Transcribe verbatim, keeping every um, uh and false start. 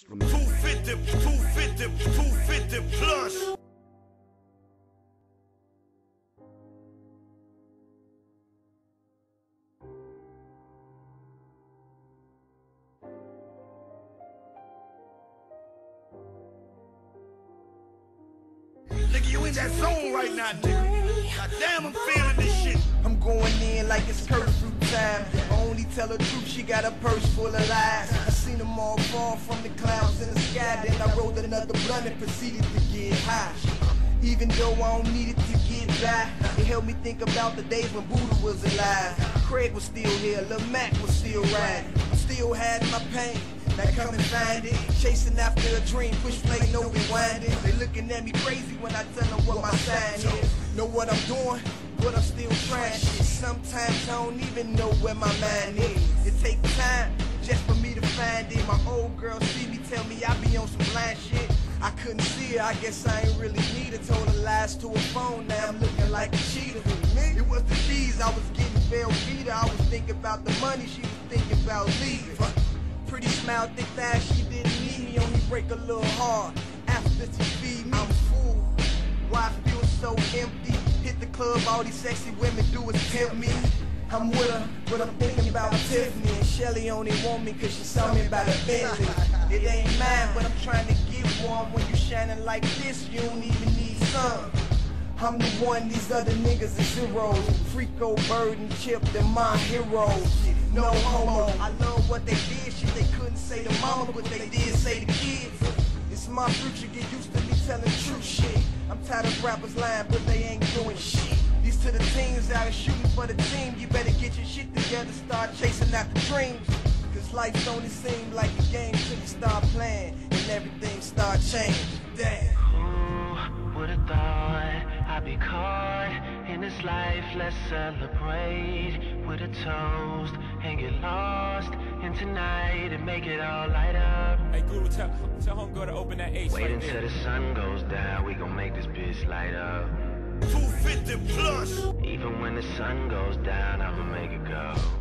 two fifty, two fifty, two fifty plus. Nigga, you in that zone right now, nigga. God damn, I'm feeling this shit. I'm going in like it's curfew time. I only tell the truth, she got a purse full of lies. I seen them all fall from the clouds in the sky. Then I rolled another blunt and proceeded to get high. Even though I don't need it to get by, it helped me think about the days when Buddha was alive. Craig was still here, Lil Mac was still riding. Still had my pain. Now come and find it, chasing after a dream, push play, no rewinding. They looking at me crazy when I tell them what my sign is. Know what I'm doing, but I'm still trying shit. Sometimes I don't even know where my mind is. It takes time just for me to find it. My old girl see me, tell me I be on some blind shit. I couldn't see her, I guess I ain't really need her. Told her lies to her phone, now I'm looking like a cheater. It was the cheese, I was getting Velveeta. I was thinking about the money, she was thinking about leaving. Pretty smile, thick thighs, she didn't need me. Only break a little hard after she feed me. I'm full, why I feel so empty. Hit the club, all these sexy women do is tempt me. I'm with her, but I'm thinking about Tiffany. And Shelly only want me cause she saw me by the Bentley. It ain't mine, but I'm trying to get one. When you shining like this, you don't even need sun. I'm the one, these other niggas are zeros. Freako, Bird, and Chip, they're my heroes. No homo, I love what they did. Shit they couldn't say to mama, but they did say to kids. It's my future, get used to me telling true shit. I'm tired of rappers lying, but they ain't doing shit. These to the teams out here shooting for the team. You better get your shit together, start chasing after dreams. Cause life only seem like a game till you start playing and everything start changing. Damn. Who would've thought I'd be caught in this life? Let's celebrate with a toast and get lost in tonight and make it all light up. Hey Guru, tell, tell homegirl to open that H Wait right until there. the sun goes down, we gon' make this bitch light up. two fifty plus. Even when the sun goes down, I'ma make it go.